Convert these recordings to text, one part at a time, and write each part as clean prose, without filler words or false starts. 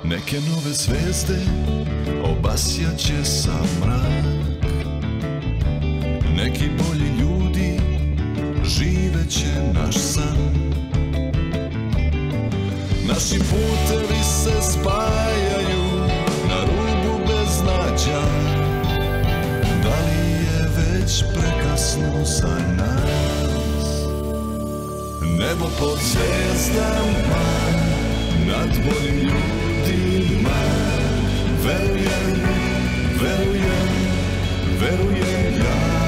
Neke nove zvezde obasjaće sam mrak. Neki bolji ljudi živeće naš san. Naši putevi se spajaju na rubu beznađa. Da li je već prekasno za nas? Nebo pod zvezdama, nad boljim ljudima. Verujem, verujem, verujem ja.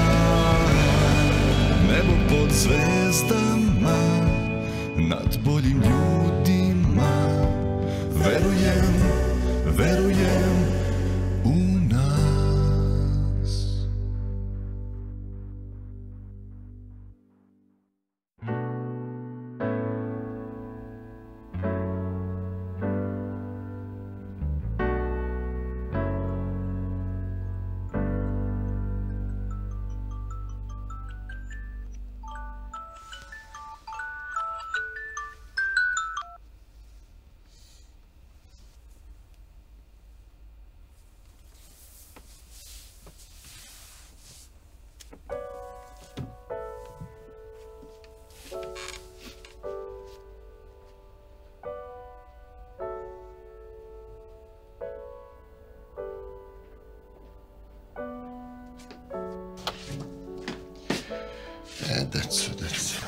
Nebo pod zvezdama, nad boljim ljudima. Verujem, verujem u nas. Deco.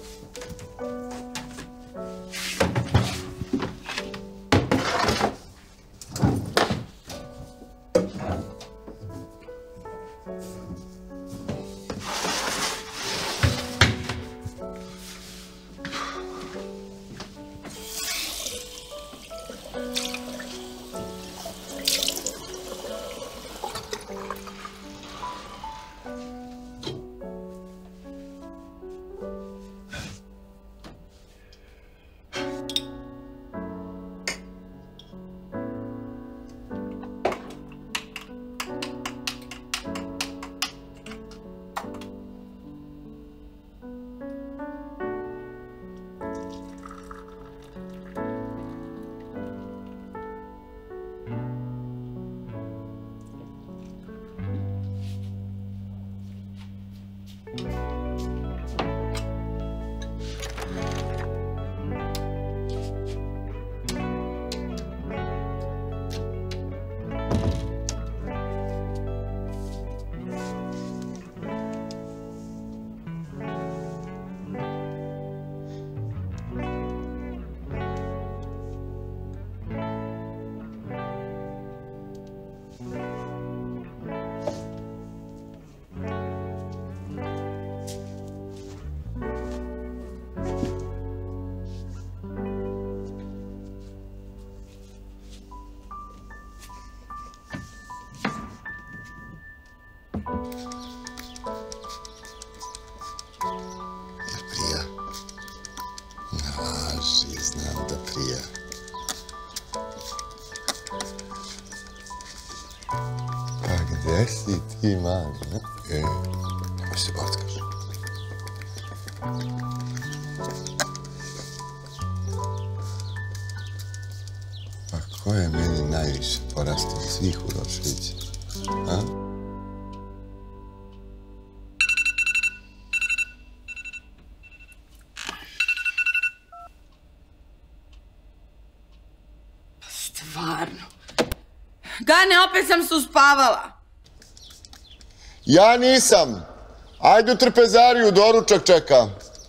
Znam da prija. Pa gde si ti, mali? Nemoj se bockaš. Pa ko je meni najviše porastao svih uroševića? A? Stvarno. Gane, opet sam se uspavala. Ja nisam. Ajde u trpezariju, doručak čeka.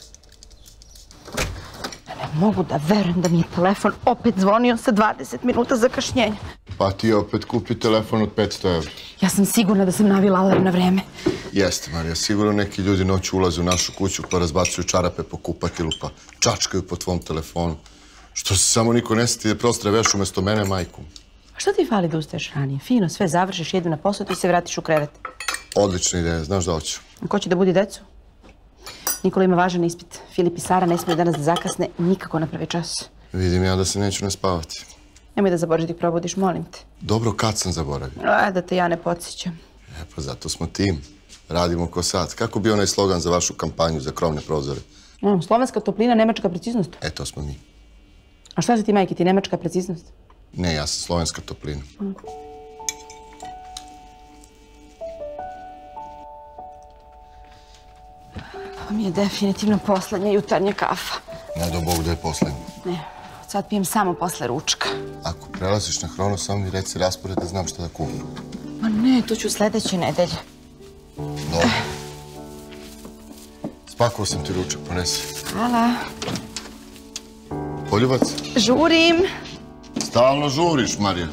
Ne mogu da verujem da mi je telefon opet zvonio sa 20 minuta zakašnjenja. Pa ti opet kupi telefon od 500 €. Ja sam sigurna da sam navila alarm na vreme. Jeste, Marija. Sigurno neki ljudi noću ulaze u našu kuću pa razbacuju čarape po kupatilu pa čačkaju po tvom telefonu. Što se samo niko ne seti da prostreveš umjesto mene, majku. A što ti fali da ustaješ ranije? Fino, sve završiš, jedu na posao i se vratiš u krevet. Odlična ideja, znaš da hoću. A ko će da budi decu? Nikola ima važan ispit. Filip i Sara ne smiju danas da zakasne nikako na prvi čas. Vidim ja da se neću naspavati. Nemoj da zaboraviš da ih probudiš, molim te. Dobro, kad sam zaboravio? Da te ja ne podsjećam. Pa zato smo tim. Radimo ko sad. Kako bi onaj slogan za vašu kampanju za krovne prozore? Slovenska toplina, nemačka preciznost. To smo mi. A šta si ti, majke, ti nemačka preciznost? Ne, ja sam slovenska toplina. Ovo mi je definitivno poslednja jutarnja kafa. Ne do Bog da je poslednja. Ne, sad pijem samo posle ručka. Ako prelaziš na Hrono, samo mi reci raspored da znam šta da kupim. Ma ne, to ću sledeće nedelje. Dobro. Spakovao sam ti ručak, ponesi. Hvala. Poljubac? Žurim. Stalno žuriš, Marija.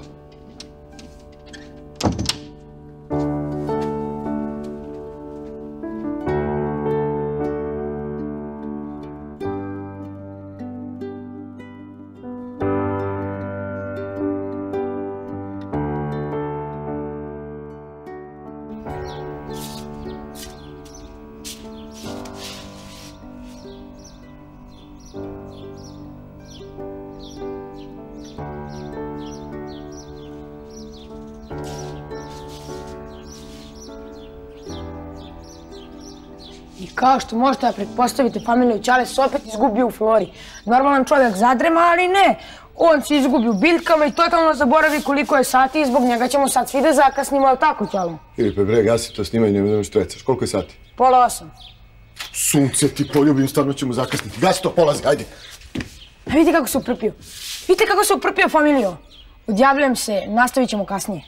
I kao što možete da pretpostavite, familiju Ćale se opet izgubio u Flori. Normalan čovjek zadrema, ali ne. On se izgubi u biljkama i totalno zaboravi koliko je sati i zbog njega ćemo sad svi da zakasnimo, je li tako, Ćalo? Filipe, bre, gasi to snimanje, ne štrecaš. Koliko je sati? 7:30. Sunce ti poljubim, stvarno ćemo zakasniti. Gasi to, polazi, ajde. A vidite kako se uprpio. Vidite kako se uprpio, familijo. Odjavljujem se, nastavit ćemo kasnije.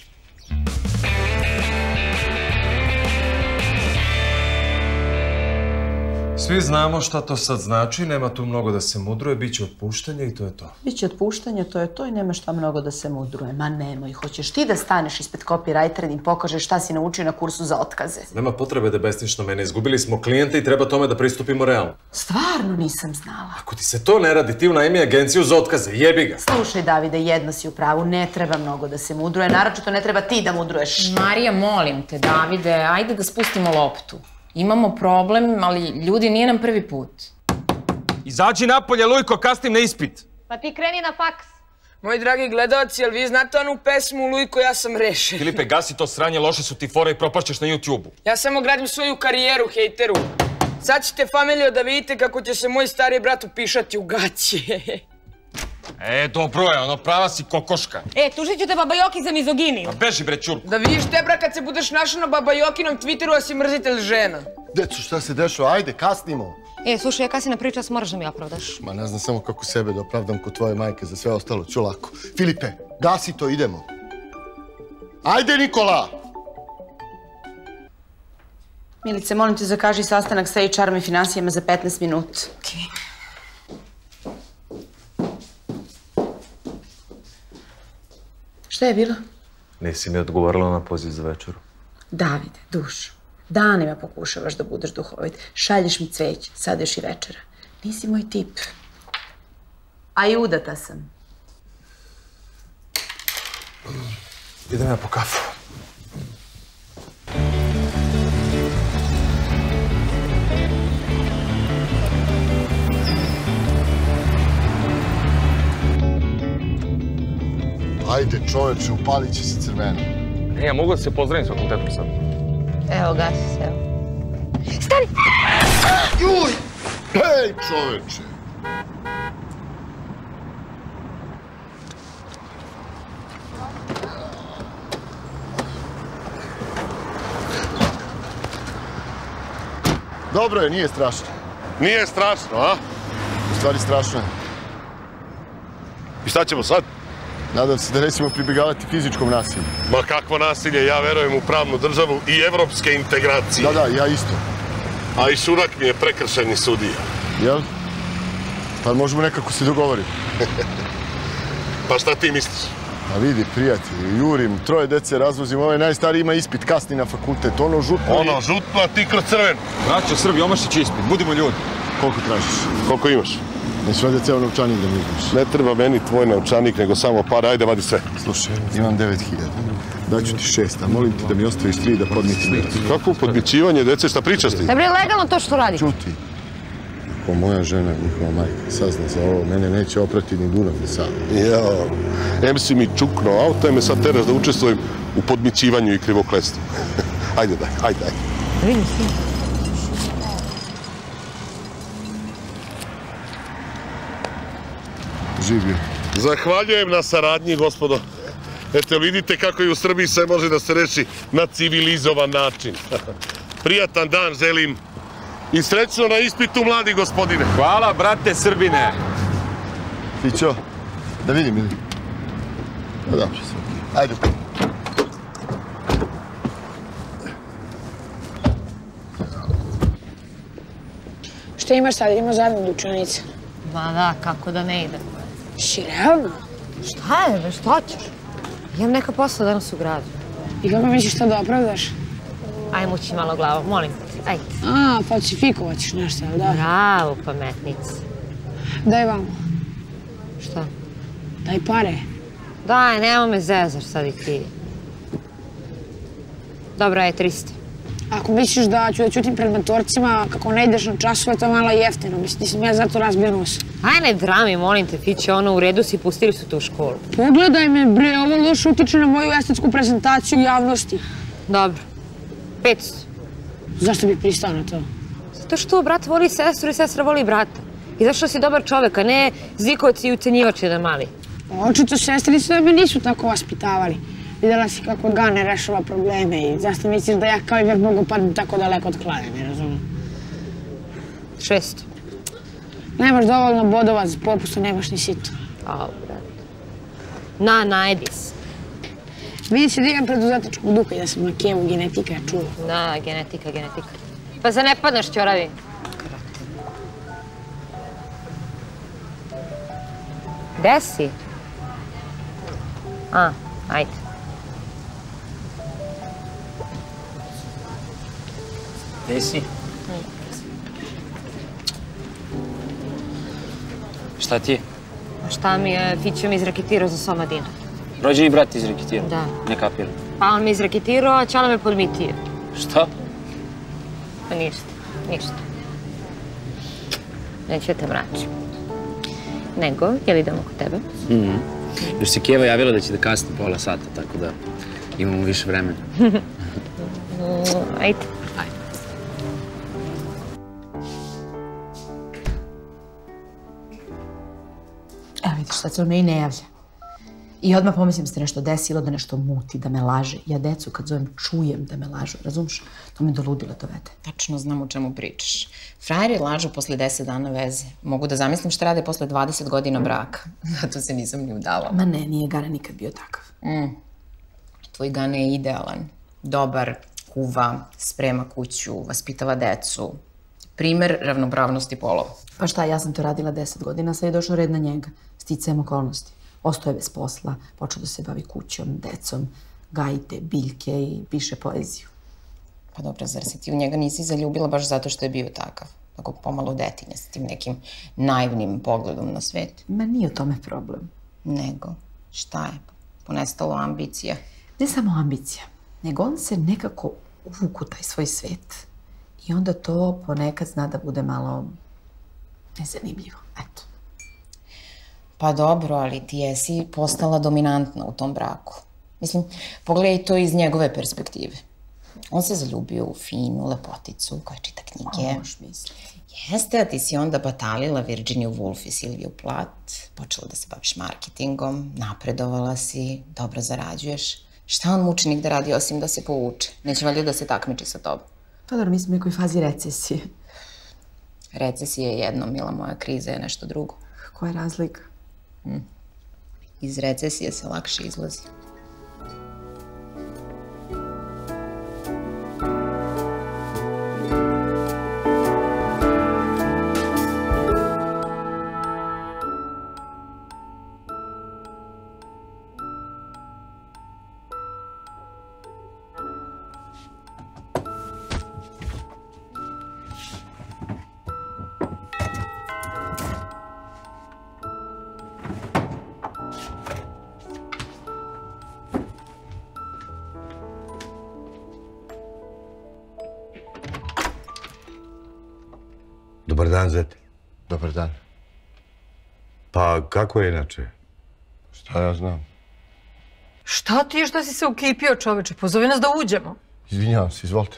Svi znamo šta to sad znači, nema tu mnogo da se mudruje, bit će otpuštanje i to je to. Biće otpuštanje, to je to i nema šta mnogo da se mudruje. Ma nemoj, hoćeš ti da staneš ispred copywritera i im pokažeš šta si naučio na kursu za otkaze. Nema potrebe da besniš na mene, izgubili smo klijente i treba tome da pristupimo realno. Stvarno nisam znala. Ako ti se to ne radi, ti unajmi agenciju za otkaze, jebi ga. Slušaj, Davide, jedno si u pravu, ne treba mnogo da se mudruje, naročito ne treba ti da mudruješ. Marija, molim te, Davide, ajde da spustimo loptu. Imamo problem, ali ljudi, nije nam prvi put. Izađi napolje, Lujko, kasnim na ispit. Pa ti kreni na faks. Moji dragi gledalci, jel vi znate onu pesmu Lujko, ja sam rešen? Filipe, gasi to sranje, loše su ti fore i propašćeš na YouTube-u. Ja samo gradim svoju karijeru, hejteru. Sad ćete, familijo, da vidite kako će se moj stari brat upišati u gaće. Dobro je, ono, prava si kokoška. Tužit ću te Baba Joki za mizoginiju. Pa beži bre, čurku. Da vidiš Tebra kad se budeš našao na Baba Jokinom Twitteru, a si mrzitelj žena. Deco, šta se dešava? Ajde, kasnimo. Slušaj, ja kasnina priča, moraš da mi opravdaš. Ma ne znam samo kako sebe da opravdam kod tvoje majke, za sve ostalo ću lako. Filipe, gasi to, idemo. Ajde, Nikola! Milice, molim te, zakaži sastanak sa HR-om i finansijama za 15 minuta. Okej. Šta je bilo? Nisi mi odgovorila na poziv za večeru. Davide, dušo, danima pokušavaš da budeš duhovit. Šalješ mi cveće, sad još i večera. Nisi moj tip. A i udata sam. Idem ja po kafu. Ajde, čoveče, upalit će se crveno. Ja mogu da se pozdravim s fakultetom sad. Evo, gasi se, evo. Juj! Hej, čoveče! Dobro je, nije strašno. Nije strašno, a? U stvari strašno je. I šta ćemo sad? Nadam se da nećemo pribjegavati fizičkom nasilju. Ma kakvo nasilje, ja verujem u pravnu državu i evropske integracije. Da, ja isto. A i Šurak mi je prekršajni sudija. Jel? Pa možemo nekako se dogovoriti. Pa šta ti misliš? A vidi, prijatelji, jurim, 3 dece razvozim, ovaj najstariji ima ispit, kasni na fakultet, ono žutno... Ono žutno, a ti kroz crvenu. Braćo, Srbi, omašić ispit, budimo ljudi. Koliko tražiš? Koliko imaš? Neću valjda ceo novčanik da mi izmiš. Ne treba meni tvoj novčanik, nego samo par, ajde vadi sve. Slušaj, imam 9.000. Daću ti 6, a molim ti da mi ostaviš 3 da podmitim decu. Kako podmićivanje dece, šta pričaš ti? Da bre, legalno to što radi. Čuti. Ako moja žena, njihova majka, sazna za ovo, mene neće oprati ni Dunav ni Sava. Jao, em si mi čukno auto, em me sad teraš da učestvujem u podmićivanju i krivokletstvu. Ajde. Vidim s tim. Živio. Zahvaljujem na saradnji, gospodo. Eto, vidite kako i u Srbiji sve može da se reši na civilizovan način. Prijatan dan želim i srećno na ispitu, mladi gospodine. Hvala, brate Srbine. Fićo, da vidim ili? Dobro se. Ajde. Šta imaš sad? Idemo zajedno do učenice. Ma da, kako da ne ide. Si realno? Šta je, šta ćeš? Imam neka posla danas u gradu. I kako misliš to da opravdaš? Aj, muči malo glavu, molim te, ajde. A, falsifikovat ćeš nešto, jel da? Bravo, pametnica. Daj vamo. Šta? Daj pare. Daj, nema me zezar sad i ti. Dobra je, 300. Ako misliš da ću da ćutim pred matorcima kako ne ideš na časove, to je malo jeftino. Mislim, ja zato razbio nos. Aj, ne drami, molim te, Fiće, ono u redu si, pustili su te u školu. Pogledaj me, bre, ovo loše utiče na moju estetsku prezentaciju javnosti. Dobro. 500. Zašto bih pristao na to? Zato što brat voli sestru i sestra voli brata. I zašto si dobar čovek, a ne zikovac i ucenjivač jedan mali. Očito sestrice da me nisu tako vaspitavali. Videla si kako Gane rešava probleme i zašto misliš da ja kao i već mogu padati tako daleko od klade, ne razumijem. 600. Nemaš dovoljno bodova za popustu, nemaš ni situ. Au, brate. Najdi se. Vidi se da imam preduzetničkog duha i da sam na Kijevu genetika, čuo. Da, genetika. Pa za ne padneš, ćoravi. Gde si? Ajde. Gde si? Šta ti je? Šta mi je Fićo mi izreketirao za Somadinu? Rođeni brat izreketirao? Da. Ne kapiram. Pa on me izreketirao, a Ćala me podmitio. Šta? Pa ništa. Neću da te mračim. Nego, jel idemo kod tebe? Još se Kijeva javila da će da kasni pola sata, tako da imamo više vremena. Ajde. Evo vidiš, sad se on meni ne javlja. I odmah pomislim se nešto desilo, da nešto muti, da me laže. Ja decu kad zovem čujem da me lažu, razumiješ? To me do ludila dovede. Tačno znam o čemu pričaš. Frajeri lažu posle 10 dana veze. Mogu da zamislim šta rade posle 20 godina braka. Zato se nisam ni udavala. Ma ne, nije Gane nikad bio takav. Tvoj Gane je idealan. Dobar, kuva, sprema kuću, vaspitava decu. Primer ravnopravnosti polova. Pa šta, ja sam to radila 10 godina, sad je došao red na njega. Sticajem okolnosti. Ostao je bez posla, počeo da se bavi kućom, decom, gajite, biljke i piše poeziju. Pa dobro, zar se ti u njega nisi zaljubila baš zato što je bio takav? Tako pomalo detinja s tim nekim naivnim pogledom na svet. Ma nije u tome problem. Nego, šta je? Ponestalo ambicija. Ne samo ambicija, nego on se nekako uvuku taj svoj svet. I onda to ponekad zna da bude malo nezanimljivo, eto. Pa dobro, ali ti jesi postala dominantna u tom braku. Mislim, pogledaj to iz njegove perspektive. On se zaljubio u finu lepoticu koja čita knjige. Možeš misliti. Jeste, a ti si onda batalila Virginiju Woolf i Silviju Plath, počela da se baviš marketingom, napredovala si, dobro zarađuješ. Šta on mučenik da radi osim da se povuče? Neće valjda da se takmiči sa tobom? Pa dobro, mi smo u nekoj fazi recesije. Recesija je jedno, mila moja, kriza je nešto drugo. Koja je razlika? Iz recesije se lakše izlazi. Dobar dan, zete. Dobar dan. Pa kako je inače? Šta ja znam? Šta ti je što si se ukipio, čoveče? Pozovi nas da uđemo. Izvinjavam se, izvolite.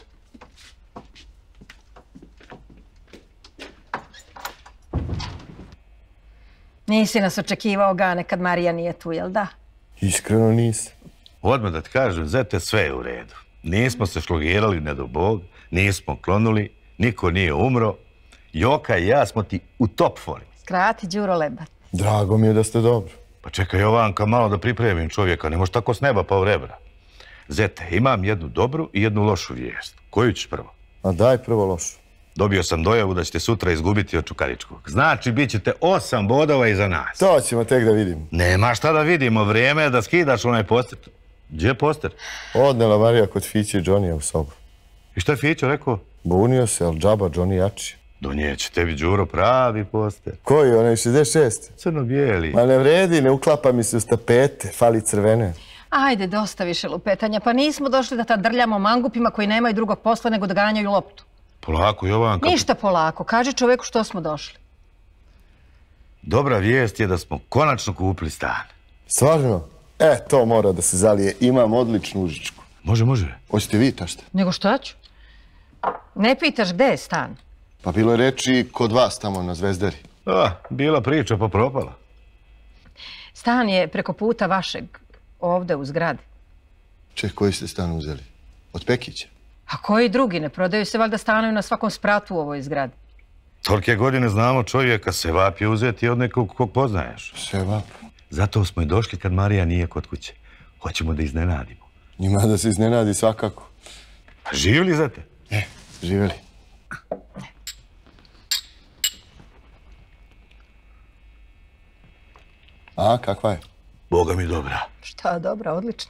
Nisi nas očekivao, Gane, kad Marija nije tu, jel da? Iskreno nisam. Odmah da ti kažem, zete, sve je u redu. Nismo se šlogirali, ne do Bog, nismo klonuli, niko nije umro. Joka i ja smo ti u top formi. Skrati, Đuro Lebar. Drago mi je da ste dobro. Pa čekaj, Jovanka, malo da pripremim čovjeka, ne može tako s neba pa u rebra. Zete, imam jednu dobru i jednu lošu vijest. Koju ćeš prvo? A daj prvo lošu. Dobio sam dojavu da ćete sutra izgubiti od Čukaričkog. Znači, bit ćete 8 bodova iza nas. To ćemo tek da vidimo. Nema šta da vidimo, vrijeme je da skidaš onaj poster. Gdje je poster? Odnela Marija kod Fiće i Johnny u sobu. I šta je Fićo rekao? Bunio se, ali džaba, Johnny jači. Donijeće tebi, Đuro, pravi poster. Koji, onaj 66? Crno-bijeli. Ma ne vredi, ne uklapa mi se u stapete, fali crvene. Ajde, dosta više lupetanja, pa nismo došli da ta drljamo mangupima koji nemaju drugog posla nego da ganjaju loptu. Polako, Jovanka. Ništa polako, kaži čoveku što smo došli. Dobra vijest je da smo konačno kupili stan. Stvarno? To mora da se zalije. Imam odličnu užičku. Može. Hoćete vi tašta? Nego šta ću? Ne pitaš gde je stan? Pa bilo je reči kod vas tamo na Zvezdari. Bila priča pa propala. Stan je preko puta vašeg, ovde u zgradi. Koji ste stan uzeli? Od Pekića? A koji drugi? Ne prodaju se valjda stanovi na svakom spratu u ovoj zgradi. Tolike godine znamo čovjeka, Sevap je uzeti od nekog kog poznaješ. Sevap? Zato smo i došli kad Marija nije kod kuće. Hoćemo da iznenadimo. Ima da se iznenadi svakako. Živjeli za te? Živjeli. A, kakva je? Boga mi dobra. Šta, dobra, odlično.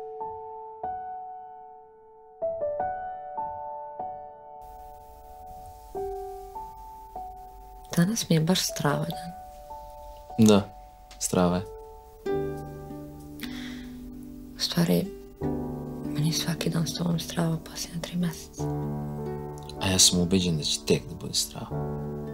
Danas mi je baš strava dan. Da, strava je. U stvari, meni je svaki dan s tobom strava posljednja 3 mjeseca. A ja sam ubeđen da će tek da bude strava.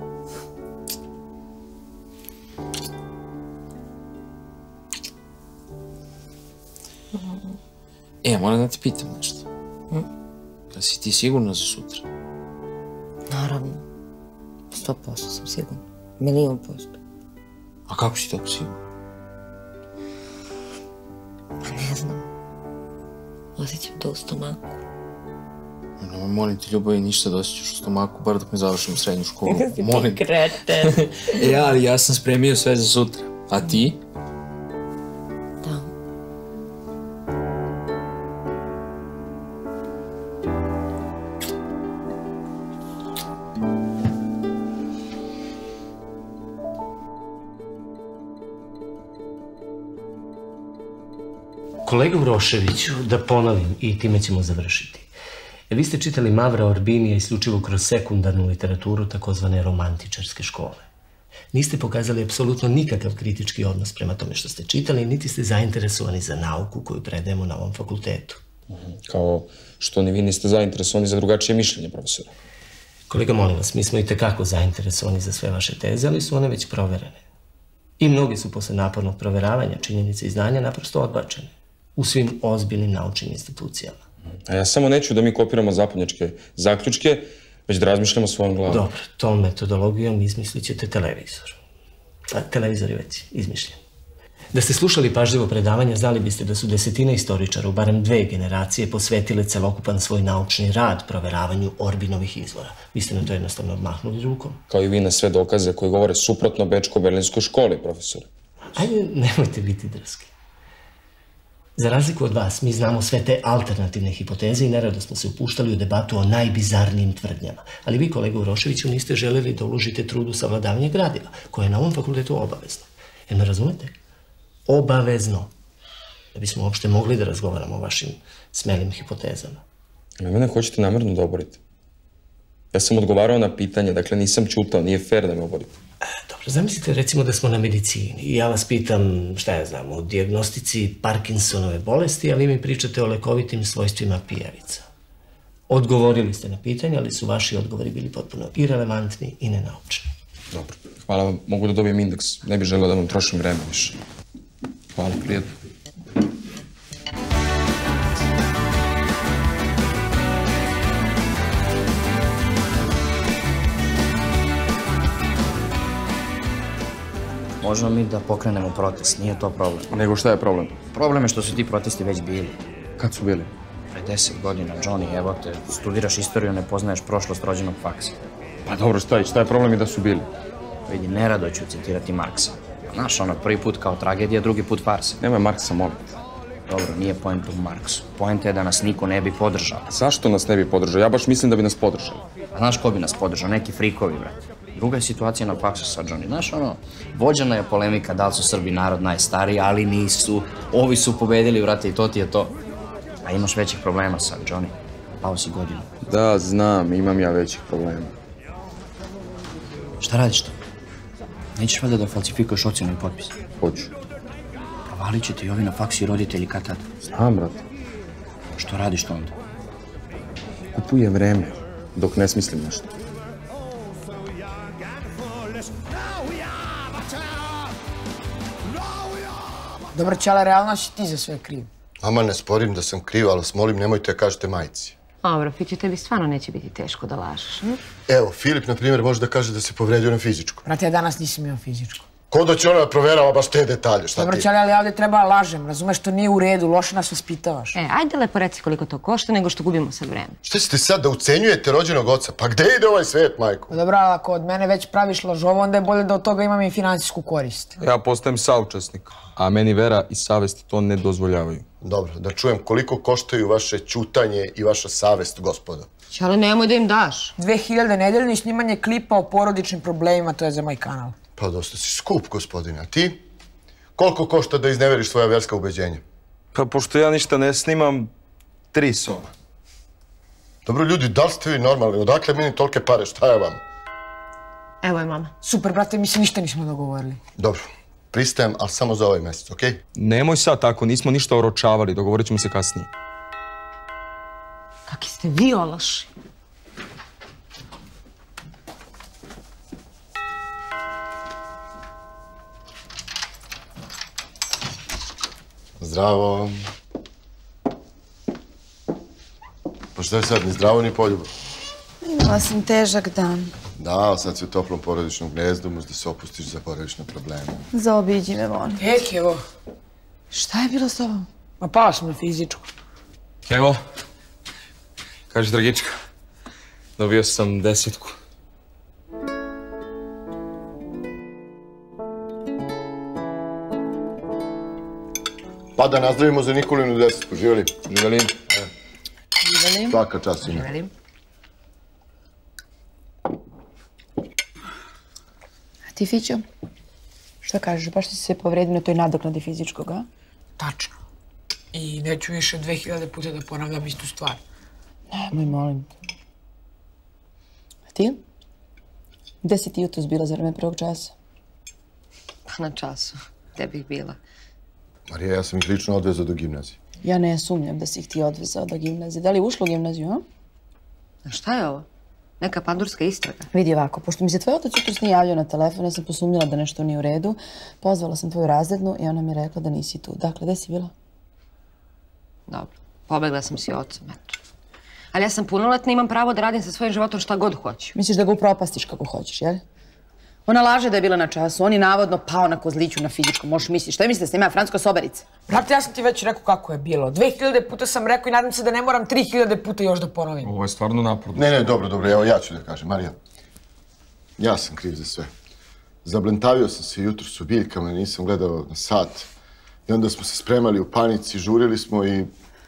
Moram da ti pitam nešto. Da si ti sigurna za sutra? Naravno. 100% sam sigurna. 1.000%. A kako si tako sigurna? Pa ne znam. Osjećam to u stomaku. Molim ti, Ljubavi, ništa da osjećaš u stomaku, bar dok ne završim srednju školu. Ti kreten. Ali ja sam spremio sve za sutra. A ti? Da. Kolega Uroševiću, da ponovim i time ćemo završiti. Vi ste čitali Mavra Orbinija isključivo kroz sekundarnu literaturu takozvane romantičarske škole. Niste pokazali apsolutno nikakav kritički odnos prema tome što ste čitali, niti ste zainteresovani za nauku koju predajemo na ovom fakultetu. Kao što ni vi niste zainteresovani za drugačije mišljenje, profesora. Kolega, molim vas, mi smo i tekako zainteresovani za sve vaše teze, ali su one već proverene. I mnogi su posle napornog proveravanja činjenice i znanja naprosto odbačene u svim ozbiljnim naučnim institucijama. A ja samo neću da mi kopiramo zapadnjačke zaključke, već da razmišljamo svojom glavom. Dobro, tom metodologijom izmislit ćete televizor. Televizor je već izmišljen. Da ste slušali pažljivo predavanja, znali biste da su desetine istoričara u barem 2 generacije posvetile celokupan svoj naučni rad proveravanju Orbinovih izvora. Vi ste na to jednostavno odmahnuli rukom. Kao i vi na sve dokaze koji govore suprotno Bečko-Berlinskoj školi, profesore. Ajde, nemojte biti drski. Za razliku od vas, mi znamo sve te alternativne hipoteze i nerado smo se upuštali u debatu o najbizarnijim tvrdnjama. Ali vi, kolega Uroševiću, niste želeli da uložite trudu savladavanja gradiva, koje je na ovom fakultetu obavezno. Jel me razumete? Obavezno. Da bismo uopšte mogli da razgovaramo o vašim smelim hipotezama. A mene hoćete namjerno da oborite? Ja sam odgovarao na pitanje, dakle nisam ćutao, nije fair da me oborite. Dobro, zamislite recimo da smo na medicini i ja vas pitam, šta ja znam, o dijagnostici Parkinsonove bolesti, a vi mi pričate o lekovitim svojstvima pijavica. Odgovorili ste na pitanje, ali su vaši odgovori bili potpuno irelevantni i nenaučni. Dobro, hvala vam, mogu da dobijem indeks, ne bih želeo da vam trošim vreme više. Hvala, prijatno. možemo mi da pokrenemo protest, nije to problem. Nego šta je problem? Problem je što su ti protesti već bili. Kad su bili? Pre 10 godina, Johnny, evo te, studiraš istoriju, ne poznaješ prošlost rođenog faksa. Pa dobro, šta je problem i da su bili? Vidi, nerado ću citirati Marksa. Znaš, ono, prvi put kao tragedija, drugi put farsa. Nemoj Marksa, molim. Dobro, nije point u Marksu. Point je da nas niko ne bi podržao. Zašto nas ne bi podržao? Ja baš mislim da bi nas podržao. A znaš ko bi nas podržao? Neki frikovi, brate. Druga je situacija na faksu sa Johnny. Znaš, ono, vođena je polemika da li su Srbi narod najstariji, ali nisu. Ovi su pobedili, brate, i to ti je to. A imaš većih problema sa Johnny. Pao si godinu. Da, znam, imam ja većih problema. Šta radiš to? Nećeš valjda da falsifikuješ ocjenu i potpis? Hoću. Provalit će ti i ovi na faksu i roditelji kad tad. Znam, brate. Što radiš to onda? Kupujem vreme, dok ne smislim nešto. Dobro, Ćale, realno si ti za sve kriv. Mama, ne sporim da sam kriv, ali vas molim, nemojte da kažete majici. Dobro, Fiću, tebi stvarno neće biti teško da lažeš. Evo, Filip, na primjer, može da kaže da se povredio na fizičku. Brate, ja danas nisam imao fizičku. Ko da će ona da proverava baš te detalje, šta ti? Dobro, Ćale, ali ja ovdje treba lažem, razumeš, to nije u redu, loše nas vaspitavaš. Ajde lepo reci koliko to košta, nego što gubimo sad vreme. Šta ćete sad da ucenjujete rođenog oca? Pa gde ide ovaj svet, majko? Dobro, ali ako od mene već praviš lažovo, onda je bolje da od toga imam i finansijsku korist. Ja postajem saučesnik, a meni vera i savest to ne dozvoljavaju. Dobro, da čujem koliko koštaju vaše ćutanje i vaša savest, gospodo. Ćale, nemoj da im daš. 2000 nedeljni snimanje klipa o porodičnim problemima, to je za moj kanal. Pa dosta si skup, gospodine. A ti? Koliko košta da izneveriš svoja verska ubeđenja? Pa pošto ja ništa ne snimam, 3 soma. Dobro, ljudi, da li ste vi normalni? Odakle meni tolike pare? Šta je vam? Evo je mama. Super, brate, mi se ništa nismo dogovorili. Dobro, pristajem, ali samo za ovaj mjesec, okej? Nemoj sad tako, nismo ništa oročavali, dogovorit ćemo se kasnije. Kakvi ste vi ološi. Zdravo. Pa šta je sad, ni zdravo, ni poljubav? Imala sam težak dan. Da, ali sad si u toplom porodičnom gnezdu, možda se opustiš za porodične probleme. Zaobiđi me, molim. Evo. Šta je bilo s tobom? Ma pao sam na fizičku. Evo, kaži Dragička, dobio sam 10. Pa da nazdravimo za Nikolinu 10. Živjeli? Živjeli. Živjeli. Svaka čast ima. Živjeli. A ti, Fićo? Šta kažeš, baš ti se povredio na toj nadoknadi fizičkog, a? Tačno. I neću više 2000 puta da ponavljam istu stvar. Nemoj, molim te. A ti? Gde si ti jutros bila za vreme prvog časa? Pa na času. Gde bih bila? Marija, ja sam ih lično odvezao do gimnazije. Ja ne sumnjam da si ih ti odvezao do gimnazije. Da li je ušla u gimnaziju, a? A šta je ovo? Neka pandurska istraga? Vidi ovako, pošto mi se tvoj otac jutros nije javljao na telefon, ja sam posumnjala da nešto nije u redu. Pozvala sam tvoju razrednu i ona mi je rekla da nisi tu. Dakle, gde si bila? Dobro, pobegla sam si ocem, eto. Ali ja sam punoletna i imam pravo da radim sa svojim životom šta god hoću. Misliš da ga upropastiš kako hoćeš, jel? Ona laže da je bila na času, on je navodno pao na kozliću na fizičkom. Možeš misliti, šta je mislite, snima Francuska sobarica? Brate, ja sam ti već rekao kako je bilo. 2000 puta sam rekao i nadam se da ne moram 3000 puta još da ponovim. Ovo je stvarno naporno. Ne, dobro, evo ja ću da kažem, Marija. Ja sam kriv za sve. Zablentavio sam se jutros u biljkama, nisam gledao na sat. I onda smo se spremali u panici, žurili smo i...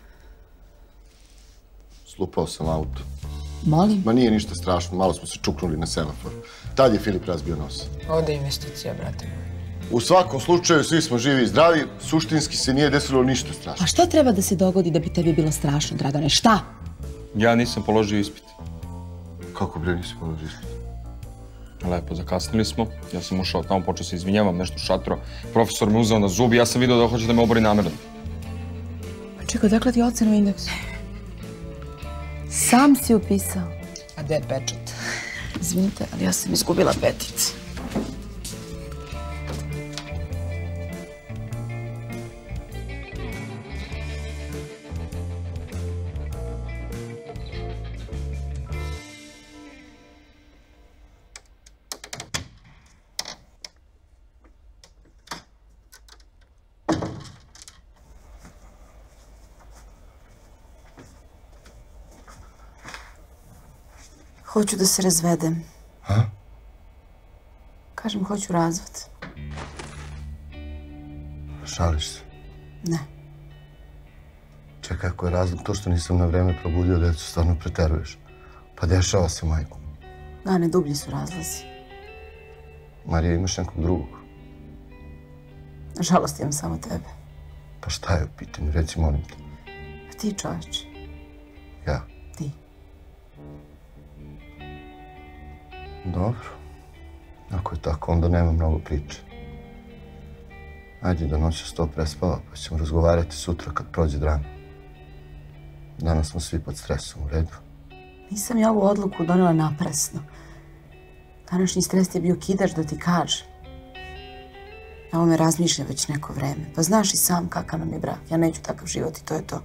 Slupao sam auto. Molim? Ma nije ništa strašno, malo smo se čuknuli na semafor. Tad je Filip razbio nos. Ovdje je investicija, brate. U svakom slučaju, svi smo živi i zdravi, suštinski se nije desilo ništa strašno. A šta treba da se dogodi da bi tebi bilo strašno, Dragane? Šta? Ja nisam položio ispit. Kako bre nisi položio ispit? Lepo, zakasnili smo. Ja sam ušao tamo, počeo se izvinjavam, nešto šatro. Profesor me uzeo na zub i ja sam vidio da hoće da me obori namerno. Čekaj, dakle ti ocenu u indeksu? Sam si upisao. A gde je pečat? Izvinite, ali ja sam izgubila peticu. Hoću da se razvedem. A? Kažem, hoću razvod. Šališ se? Ne. Čekaj, ako je razlog to što nisam na vreme probudio decu, stvarno preteruješ. Pa dešava se, majko. Da, ne, dublji su razlazi. Marija, imaš nekog drugog? Nažalost, imam samo tebe. Pa šta je u pitanju? Reci, molim te. A ti, čoveče? Ja? Ti. Dobro. Ako je tako, onda nema mnogo priče. Ajde da noćas to prespava, pa ćemo razgovarati sutra kad prođe drama. Danas smo svi pod stresom, u redu? Nisam ja ovu odluku donela naprasno. Današnji stres ti je bio kidač da ti kažem. Ja ovome razmišljam već neko vreme. Pa znaš i sam kakav nam je brak. Ja neću takav život i to je to.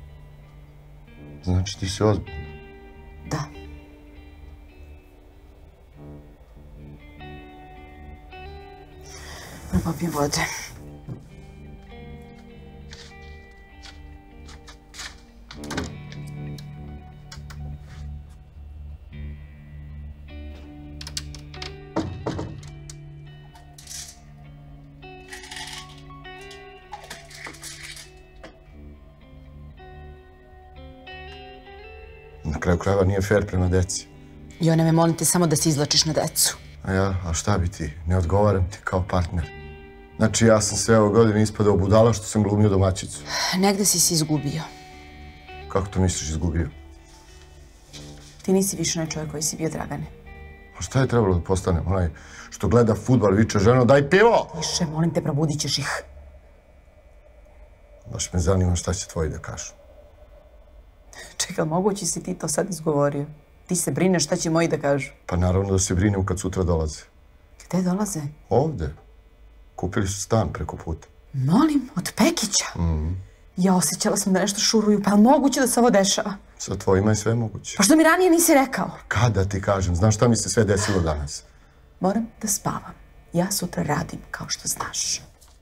Znači ti si ozbiljna? Da. Da popijem vode. Na kraju krajeva nije fair prema deci. Jone, me molim te samo da se izvlačiš na decu. A šta bi ti? Ne odgovaram ti kao partner. Znači, ja sam sve ove godine ispadao budala što sam glumio domaćicu. Negde si se izgubio. Kako to misliš izgubio? Ti nisi više onaj čovjek koji si bio, Dragane. A šta je trebalo da postanem? Onaj što gleda fudbal, viče ženo, daj pivo! Više, molim te, probudit ćeš ih. Baš me zanima šta će tvoji da kažu. Čekaj, mogući si ti to sad izgovorio? Ti se brineš šta će moji da kažu? Pa naravno da se brinem kad sutra dolaze. Gde dolaze? Ovde. Kupili su stan preko puta. Molim, od Pekića? Ja osjećala sam da nešto šuruju, pa je li moguće da se ovo dešava? Sa tvojima je sve moguće. Pa što mi ranije nisi rekao? Kada ti kažem? Znaš šta mi se sve desilo danas? Moram da spavam. Ja sutra radim, kao što znaš.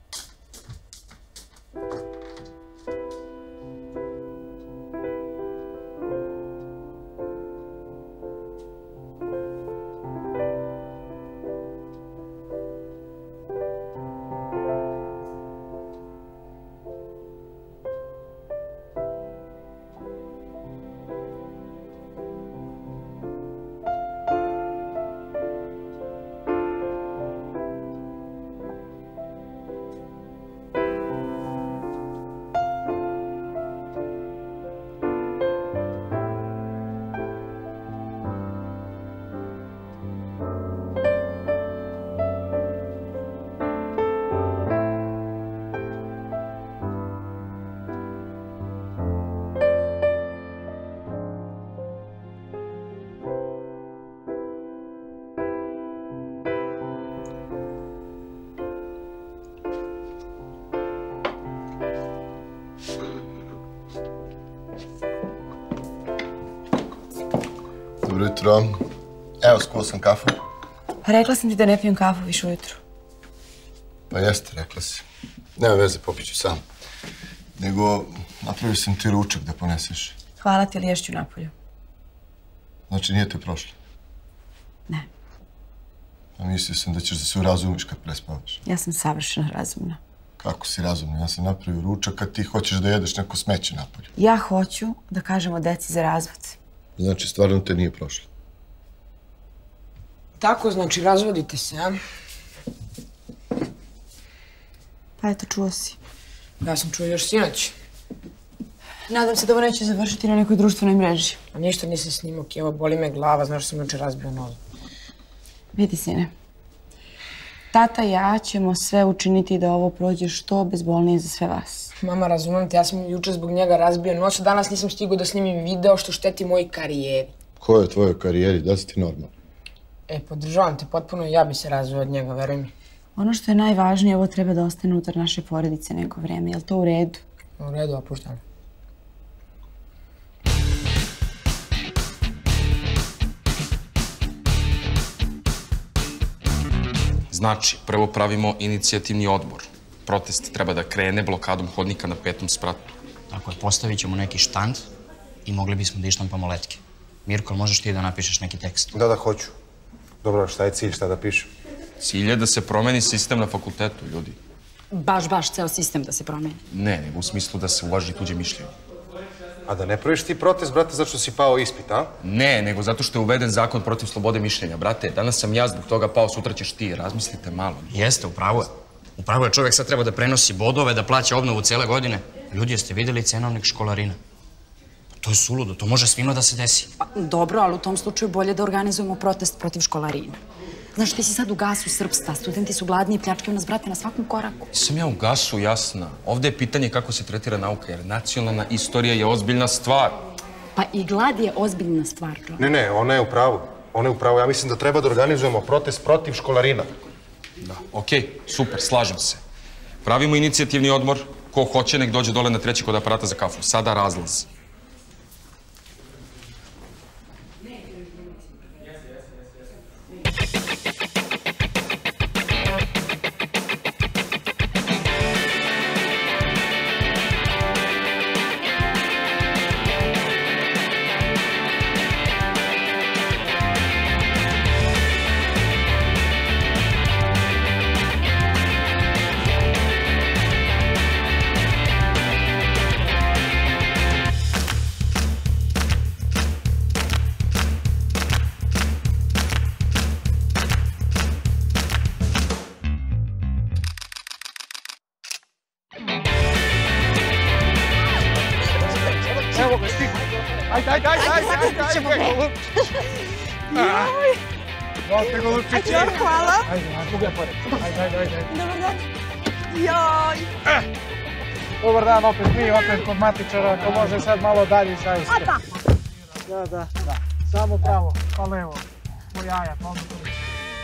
Dobro jutro. Evo, skuo sam kafu. Rekla sam ti da ne pijem kafu više ujutru. Pa jeste, rekla si. Nema veze, popiću sam. Nego, napravio sam ti ručak da poneseš. Hvala ti, ali ješću napolju. Znači, nije te prošlo? Ne. Pa mislio sam da ćeš da se urazumiš kad prespavaš. Ja sam savršeno razumna. Kako si razumna? Ja sam napravio ručak, a ti hoćeš da jedeš neko smeće napolju. Ja hoću da kažemo deci za razvod. Znači, stvarno te nije prošlo. Tako, znači, razvodite se, a? Pa eto, čuo si. Ja sam čuo još sinoć. Nadam se da ovo neće završiti na nekoj društvenoj mreži. A ništa nisam snimao, evo, boli me glava, znaš, sam juče razbio nozu. Vidi, sine. Tata i ja ćemo sve učiniti da ovo prođe što bezbolnije za sve vas. Mama, razumem te, ja sam juče zbog njega razbio noć, a danas nisam stigao da snimim video što šteti mojoj karijeri. Kojoj tvojoj karijeri? Da si ti normalno? Podržavam te potpuno i ja bi se razvio od njega, veruj mi. Ono što je najvažnije, ovo treba da ostane unutar naše porodice neko vreme. Je li to u redu? U redu, a puštam. Znači, prvo pravimo inicijativni odbor. Protest treba da krene blokadom hodnika na 5. spratu. Tako je, postavit ćemo neki štand i mogli bismo da ištampamo letke. Mirko, možeš ti da napišeš neki tekst? Da, hoću. Dobro, šta je cilj, šta da pišem? Cilj je da se promeni sistem na fakultetu, ljudi. Baš ceo sistem da se promeni. Ne, nego u smislu da se uvaži tuđe mišljenje. A da ne praviš ti protest, brate, zato što si pao ispit, a? Ne, nego zato što je uveden zakon protiv slobode mišljenja, brate. Danas sam ja zbog toga pao, sutra ćeš ti. Razmislite malo. Jeste, upravo je. Upravo je, čovjek sad treba da prenosi bodove, da plaća obnovu cele godine. Ljudi, jeste videli cenovnik školarina? To je suludo, to može svima da se desi. Dobro, ali u tom slučaju bolje da organizujemo protest protiv školarina. Znaš, ti si sad u gasu srpstva, studenti su gladni i pljačkaju nas, brate, na svakom koraku. Nisam ja u gasu, jasna. Ovde je pitanje kako se tretira nauka, jer nacionalna istorija je ozbiljna stvar. Pa i glad je ozbiljna stvar, John. Ne, ona je u pravu. Ona je u pravu. Ja mislim da treba da organizujemo protest protiv školarina. Da, okej, super, slažem se. Pravimo inicijativni odmor. Ko hoće, nek dođe dole na treći kod aparata za kafu. Sada razlaz. Evo ga, stigu. Ajde, golubčić. Volite, golubčići. Ajde, hvala. Ajde, druga pored. Ajde. Dobar dan. Joj. Dobar dan, opet kod matičara, ako može sad malo dalje, zaista. Opa. Da. Samo pravo, pa levo. Po jaja, pa onda tu.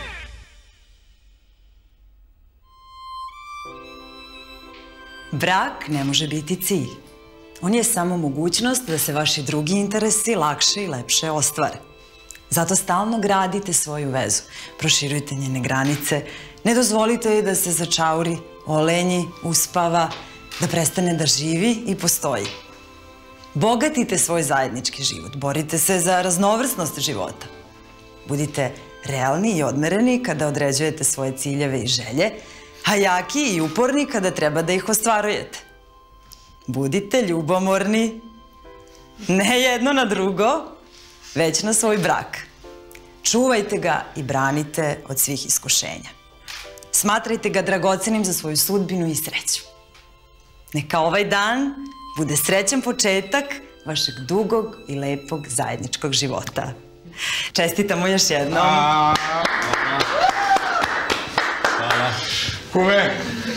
Brak ne može biti cilj. On je samo mogućnost da se vaši drugi interesi lakše i lepše ostvare. Zato stalno gradite svoju vezu, proširujte njene granice, ne dozvolite joj da se začauri, olenji, uspava, da prestane da živi i postoji. Bogatite svoj zajednički život, borite se za raznovrsnost života. Budite realni i odmereni kada određujete svoje ciljeve i želje, a jaki i uporni kada treba da ih ostvarujete. Budite ljubomorni, ne jedno na drugo, već na svoj brak. Čuvajte ga i branite od svih iskušenja. Smatrajte ga dragocenim za svoju sudbinu i sreću. Neka ovaj dan bude srećan početak vašeg dugog i lepog zajedničkog života. Čestitamo još jednom. Kume.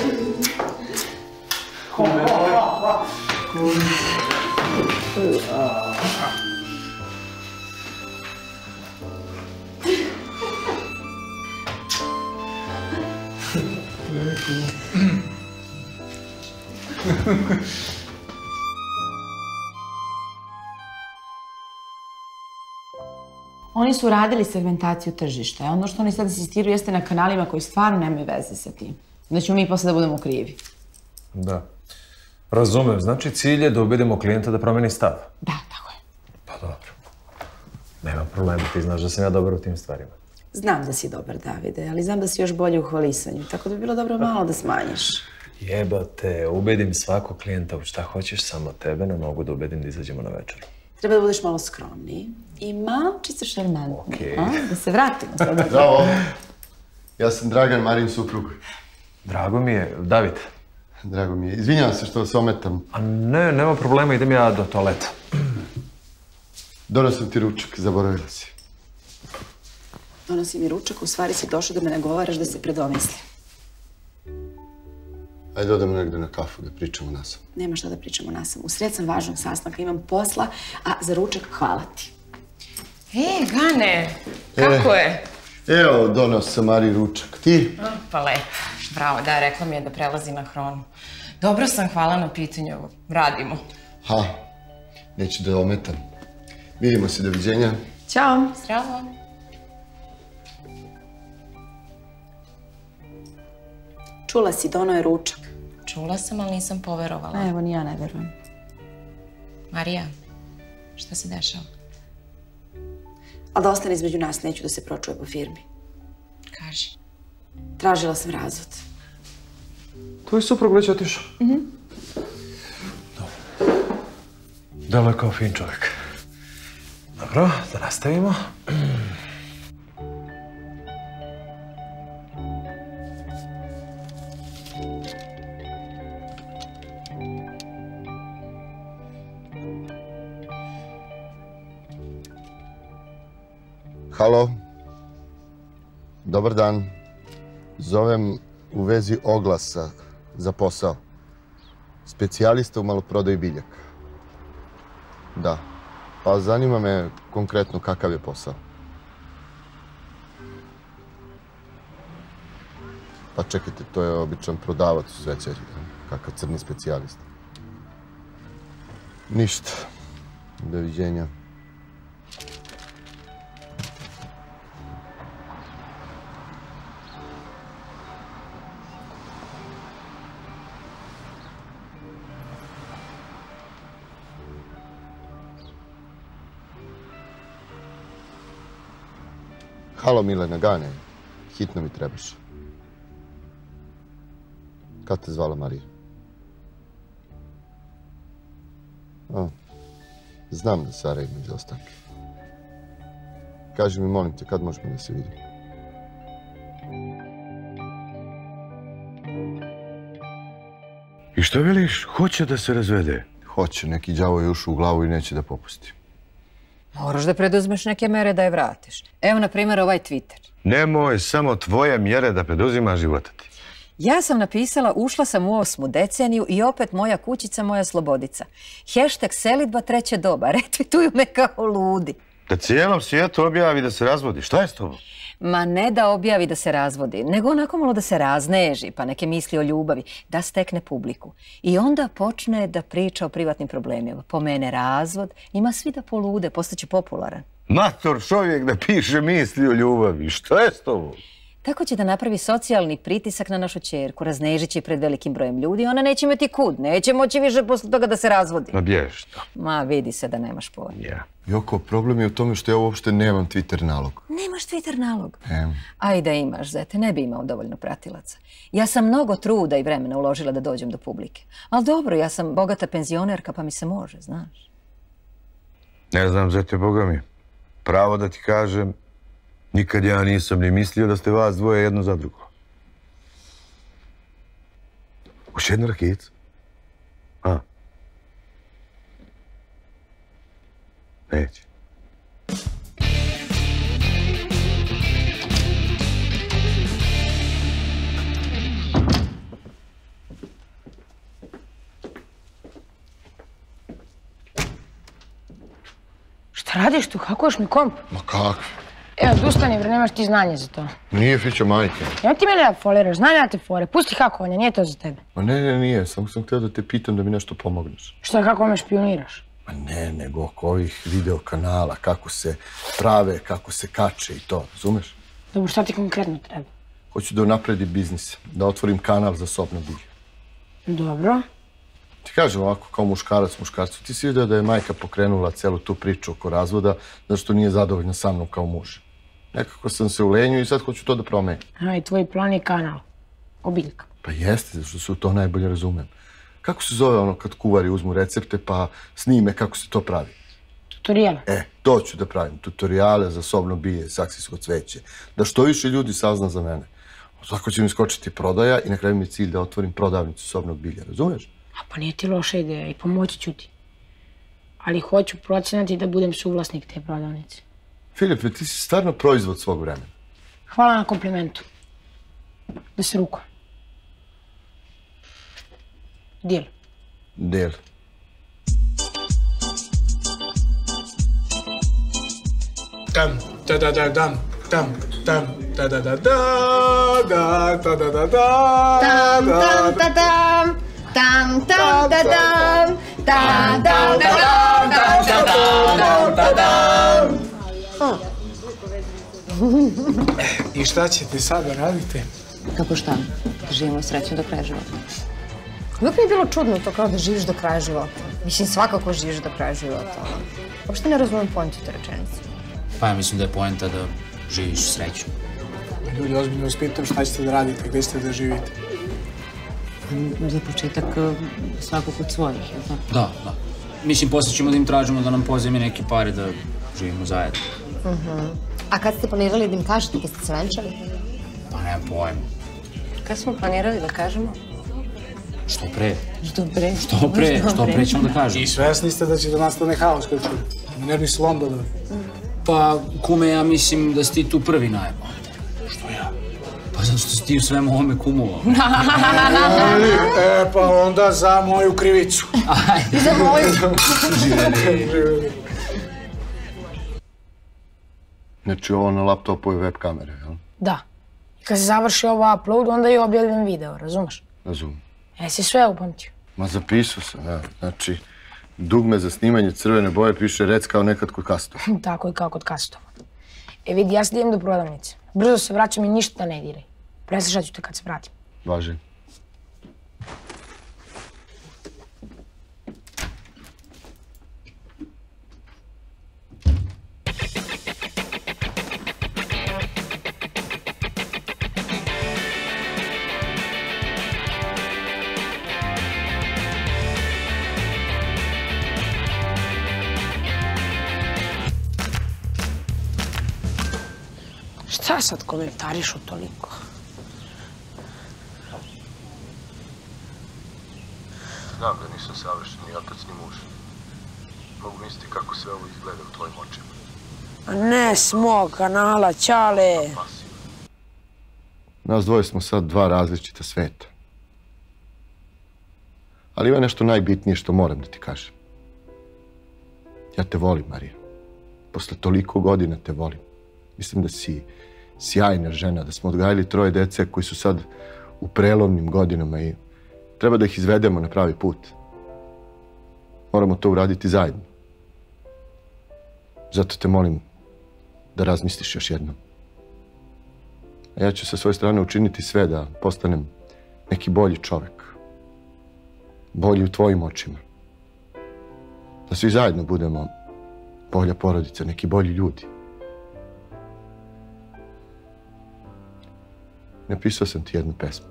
Oni su radili segmentaciju tržišta. Ono što oni sad insistiraju jeste na kanalima koji stvarno nemaju veze sa tim. Da ćemo mi posle da budemo krivi. Da. Razumem. Znači, cilj je da ubedimo klijenta da promeni stav. Da, tako je. Pa dobro. Nema problema, ti znaš da sam ja dobar u tim stvarima. Znam da si dobar, Davide, ali znam da si još bolje u hvalisanju, tako da bi bilo dobro malo da smanjiš. Jebate, ubedim svakog klijenta u šta hoćeš, samo tebe ne mogu da ubedim da izađemo na večeru. Treba da budeš malo skromniji i malo čisto šarmantni. Okej. Da se vratimo sad. Bravo. Ja sam Dragan, Marin suprug. Drago mi je. David. Drago mi je. Izvinjavam se što vas ometam. A ne, nema problema, idem ja do toaleta. Donosim ti ručak, zaboravila si. Donosi mi ručak, u stvari si došao da me nagovaraš da se predomislim. Ajde odemo negde na kafu da pričamo nasam. Nema šta da pričamo nasam. U sred sam važnog sastanka, imam posla, a za ručak hvala ti. Gane, kako je? Evo, donao sam Mari ručak. Ti? Pa lepo, bravo, da, rekla mi je da prelazi na hronu. Dobro sam, hvala na pitanju, radimo. Ha, neću da ometam. Vidimo se, doviđenja. Ćao. Zdravo. Čula si, donao je ručak. Čula sam, ali nisam poverovala. Evo, ni ja ne verujem. Marija, šta se dešava? Ali da ostane između nas, neću da se pročuje po firmi. Kaži. Tražila sam razvod. Tvoj suprug već otišao? Delo je kao fin čovjek. Dobro, da nastavimo. Halo. Dobar dan. Zovem u vezi oglasa za posao. Specijalista u maloprodaji biljaka. Da. Pa zanima me konkretno kakav je posao. Pa čekajte, to je običan prodavac u sveće. Kakav crni specijalista. Ništa. Doviđenja. Halo Milena, Gane, hitno mi trebaš. Kad te zvala Marija? Znam da Sara ima izostanke. Kaži mi, molim te, kad možemo da se vidimo? I što veliš, hoće da se razvede? Hoće, neki đavo je ušao u glavu i neće da popusti. Moraš da preduzmeš neke mere da je vratiš. Evo, na primjer, ovaj Twitter. Nemoj samo tvoje mjere da preduzima života ti. Ja sam napisala, ušla sam u 8. deceniju i opet moja kućica, moja slobodica. Hashtag selidba treće doba. Retvituju me kao ludi. Da cijelom svijetu objavi da se razvodi. Šta je s tobom? Ma ne da objavi da se razvodi, nego onako malo da se razneži, pa neke misli o ljubavi, da stekne publiku. I onda počne da priča o privatnim problemima. Po mene razvod, ima svi da polude, postaće popularan. Mator čovjek da piše misli o ljubavi. Šta je s tobom? Tako će da napravi socijalni pritisak na našu ćerku, raznežit će pred velikim brojem ljudi, ona neće imati kud, neće moći više posle toga da se razvodi. Ma bježi to. Ma vidi se da nemaš pojma. Joko, problem je u tome što ja uopšte nemam Twitter nalog. Nemaš Twitter nalog? Nemam. Aj da imaš, zete, ne bi imao dovoljno pratilaca. Ja sam mnogo truda i vremena uložila da dođem do publike. Ali dobro, ja sam bogata penzionerka pa mi se može, znaš. Ne znam, zete, Boga mi. Pravo da ti kažem, nikad ja nisam ni mislio da ste vas dvoje jedno za drugo. Hoće jednu rakijicu? A? Neće. Šta radiš tu? Hakuješ mi komp? Ma kakvi? Evo, odustani, bre, nemaš ti znanje za to. Nije fića majke. Evo ti mene da foliraš, znam ja te fore. Pusti hakovanje, nije to za tebe. Ma ne, nije. Samo sam htio da te pitam da mi nešto pomogneš. Šta, kako me špioniraš? Ma ne, nego oko ovih video kanala, kako se prave, kako se kače i to, razumeš? Dobro, šta ti konkretno treba? Hoću da unapredim biznis, da otvorim kanal za sobno bilje. Dobro. Ti kažem ovako, kao muškarac muškarcu, ti si vidio da je majka pokrenula celu tu priču oko razvoda, zato što nije zadovoljna sa mnom kao muž. Nekako sam se ulenio i sad hoću to da promenim. A i tvoj plan je kanal. Obiljka. Pa jeste, zato što se u to najbolje razumem. Kako se zove ono kad kuvari uzmu recepte pa snime kako se to pravi? Tutoriale. To ću da pravim. Tutoriale za sobno bilje, saksijsko cveće. Da što više ljudi sazna za mene. Tako će mi skočiti prodaja i na kraju mi je cilj da otvorim prodavnicu sobnog bilja, razumeš? A pa nije ti loša ideja i pomoći ću ti. Ali hoću procenati da budem suvlasnik te prodavnice. Filipe, ti si stvarno proizvod svog vremena. Hvala na komplimentu. Da se ruko. Dijel. Dijel. Tam, da da da dam, tam, tam, da da da da, da da da da da, tam tam da dam, tam tam da dam, tam tam da dam, tam tam da dam. I šta ćete sada raditi? Kako šta? Živimo srećno do kraja života. Uvijek mi je bilo čudno to kao da živiš do kraja života. Mislim, svakako živiš do kraja života. Uopšte ne razumijem pointu te rečenice. Pa ja mislim da je poenta da živiš srećno. Ljudi, ozbiljno vas pitam šta ćete da radite, gde ćete da živite? Za početak svako kod svojih, je li tako? Da. Mislim, poslije ćemo da im tražimo da nam pozajme neke pare da živimo zajedno. A kad ste planirali da im kažete, kad ste se venčali? Pa nemam pojma. Kad smo planirali da kažemo? Što pre. Što pre ćemo da kažemo. I svesni ste da će da nastane haos kad čuju. Nervni slom da dođe. Pa, kume, ja mislim da si ti tu prvi najbolj. Što ja? Pa zato što si ti u svemu ovome kumovao. Pa onda za moju krivicu. I za moju. Znači ovo na laptopu je web kamere, jel? Da. I kad se završi ovo upload, onda je objavljen video, razumeš? Razumem. Jesi sve upamtio? Ma zapisao sam, ja. Znači, dugme za snimanje crvene boje piše rec kao nekad kod Castova. Tako i kao kod Castova. E vidi, ja sad idem do prodavnice. Brzo se vraćam i ništa ne diraj. Preslušat ću te kad se vratim. Važi. Šta sad komentarišu toliko? Znam da nisam savršen ni otac ni muž. Mogu misliti kako sve ovo izgleda u tvojim očima. A ne s mog kanala, Ćale. Nas dvoje smo sad dva različita sveta. Ali ima nešto najbitnije što moram da ti kažem. Ja te volim, Marija. Posle toliko godina te volim. Mislim da si sjajna žena, da smo odgajali 3 dece koji su sad u prelomnim godinama i treba da ih izvedemo na pravi put. Moramo to uraditi zajedno. Zato te molim da razmisliš još jednom. A ja ću sa svoje strane učiniti sve da postanem neki bolji čovek. Bolji u tvojim očima. Da svi zajedno budemo bolja porodica, neki bolji ljudi. Napisao sam ti jednu pesmu.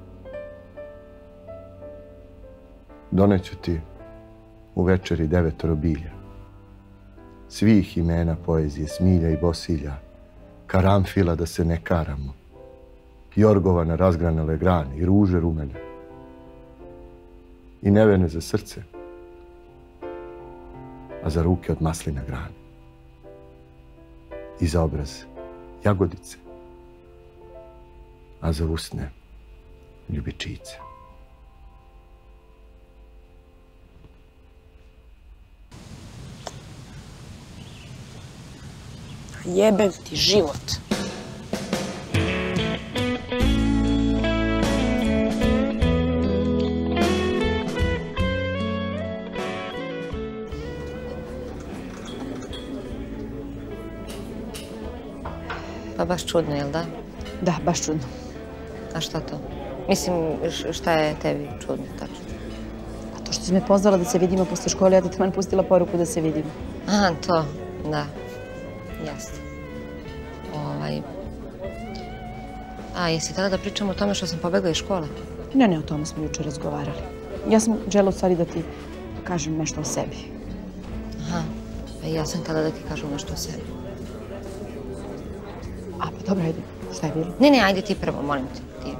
Doneću ti u večeri 9 bilja. Svih imena poezije, smilja i bosilja, karamfila da se ne karamo, jorgova na razgranale grane i ruže rumene, i nevene za srce, a za ruke od maslina grane, i za obraz jagodice, a za usne ljubičice. Jebem ti život. Pa baš čudno, jel da? Da, baš čudno. A šta to? Mislim, šta je tebi čudno, tačno? A to što si me pozvala da se vidimo posle škole, ja ti taman pustila poruku da se vidimo. Aha, to, da. Jasno. A, jesi tada da pričamo o tome što sam pobegla iz škole? Ne, o tome smo jučer razgovarali. Ja sam žela u stvari da ti kažem nešto o sebi. Aha, pa i ja sam tada da ti kažem nešto o sebi. A, pa dobro, ajde. Šta je bilo? Ne, ajde ti prvo, molim te. Ti.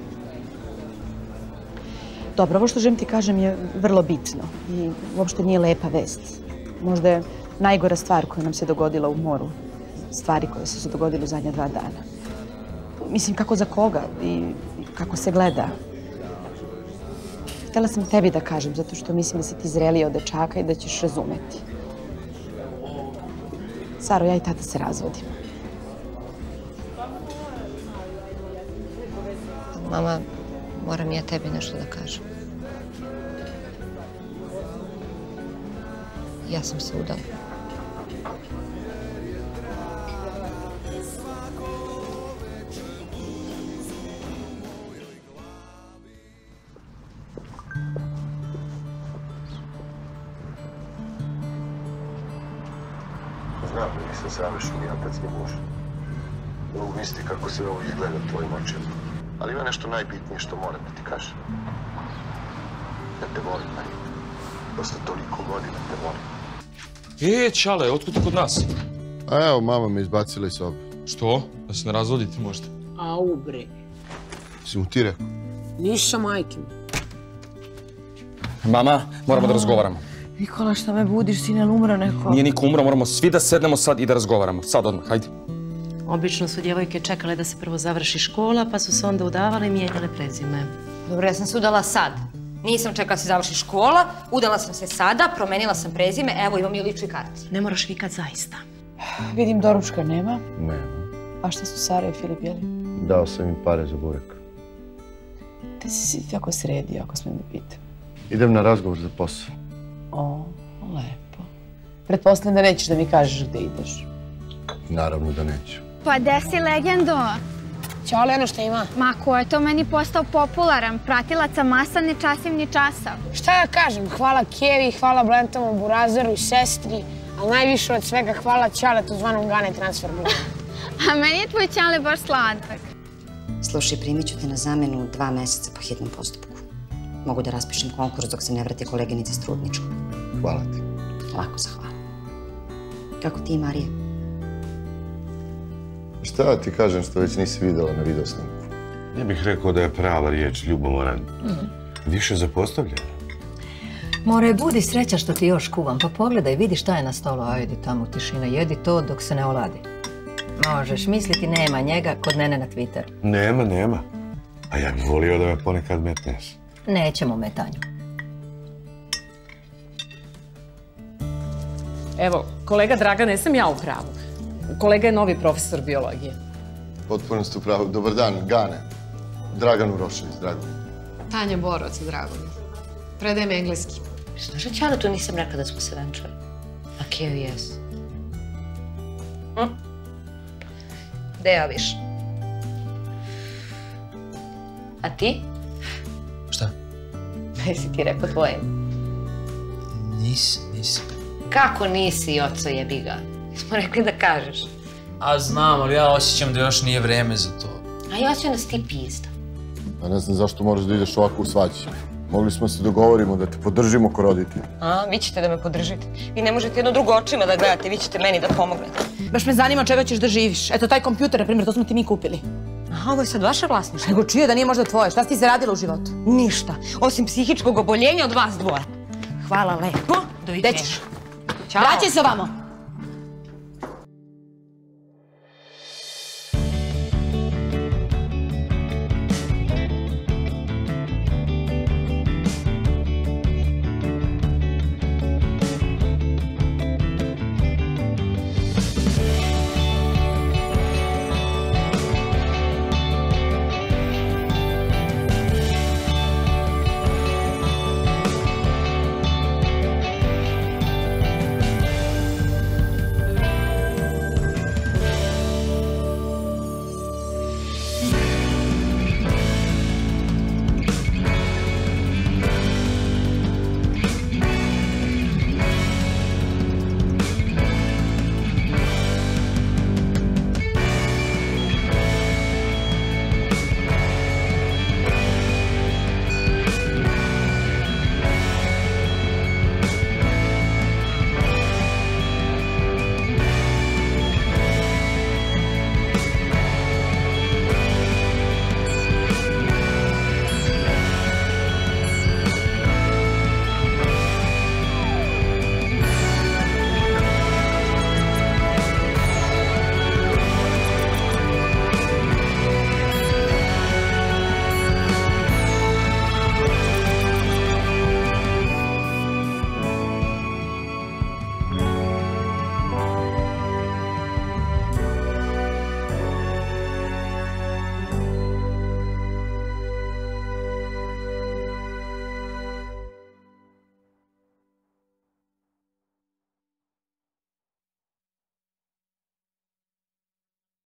Dobro, ovo što želim ti kažem je vrlo bitno i uopšte nije lepa vest. Možda je najgora stvar koja nam se dogodila u moru. Stvari koje su se dogodile u zadnja 2 dana. Mislim, kako za koga i kako se gleda. Htela sam tebi da kažem, zato što mislim da si ti zrelija od dečaka i da ćeš razumeti. Saro, ja i tata se razvodimo. Mama, moram ja tebi nešto da kažem. Ja sam se udala. Znam, odavno nisam savršen empatski muž. Ne mogu misliti kako sve ovo izgleda tvojim očima. Ali ima nešto najbitnije što moram da ti kažem. Ja te volim, Marija. Posle toliko godina te volim. Čale, otkud ti kod nas? A evo, mama me izbacila iz sobe. Što? Da se ne razvodite možda? Au bre. Si mu ti rekao? Nisam majke mi. Mama, moramo da razgovaramo. Nikola, šta me budiš, sine, ali umro neko? Nije niko umro, moramo svi da sednemo sad i da razgovaramo. Sad odmah, hajde. Obično su djevojke čekale da se prvo završi škola, pa su se onda udavale i mijenjale prezime. Dobro, ja sam se udala sad. Nisam čekala da se završi škola, udala sam se sada, promenila sam prezime, evo imam i lični karti. Ne moraš vikat zaista. Vidim, doručka nema. Nema. A šta su Sara i Filip jeli? Dao sam im pare za burek. Ti si tako sredio, ako smijem da pitam. Idem na razgovor za posao. O, lepo. Pretpostavljam da nećeš da mi kažeš gde ideš. Naravno da neću. Pa gde si, legendo? Ćao, Leno, šta ima? Ma, ko je to meni postao popularan? Pratilaca masa, ne časim ni časa. Šta ja kažem? Hvala Kevi, hvala Blentomu, Burazeru i sestri, ali najviše od svega hvala Ćaletu zvanom Gane Transfer Budu. A meni je tvoj Ćale baš sladak. Slušaj, primit ću te na zamenu 2 meseca po hitnom postupku. Mogu da raspišem konkurs dok se ne vrati koleginica s trudničkom. Hvala ti. Lako za hvala. Kako ti, Marija? Šta ti kažem što već nisi videla na videosnimku? Ne bih rekao da je prava riječ ljubomoran. Više zapostavljena. More, budi sreća što ti još kuvam, pa pogledaj, vidi šta je na stolu, ajde tamo tišina, jedi to dok se ne oladi. Možeš misliti, nema njega kod Nene na Twitteru. Nema. A ja bih volio da me ponekad metneš. Nećemo metanju. Evo, kolega Dragan, nisam ja u pravu. Kolega je novi profesor biologije. Potpuno ste u pravu. Dobar dan, Gane. Dragan Urošević, drago. Tanja Borovac, drago mi. Predajem engleski. Slušaj, Ćaletu nisam rekla da smo se venčali. A Kevi jesu. Gde ja viš? A ti? Šta? Jesi ti rekao tvojim? Nisam. Kako nisi, oco jebiga? Smo rekli da kažeš. A znam, ali ja osjećam da još nije vreme za to. A ja osjećam da si ti pizda. A ne znam zašto moraš da ideš ovako u svađi. Mogli smo se dogovorimo da te podržimo ko roditelji. A, vi ćete da me podržite. Vi ne možete jedno drugo očima da gledate, vi ćete meni da pomognete. Baš me zanima čega ćeš da živiš. Eto, taj kompjuter, na primjer, to smo ti mi kupili. Aha, ovo je sad vaše vlasništvo. Nego čije da nije možda tvoje? Šta si ti zaradila u životu? Ništa, osim psihičkog oboljenja od vas dvoje. Hvala lepo. Gde ćeš? Vraćaj se ovamo.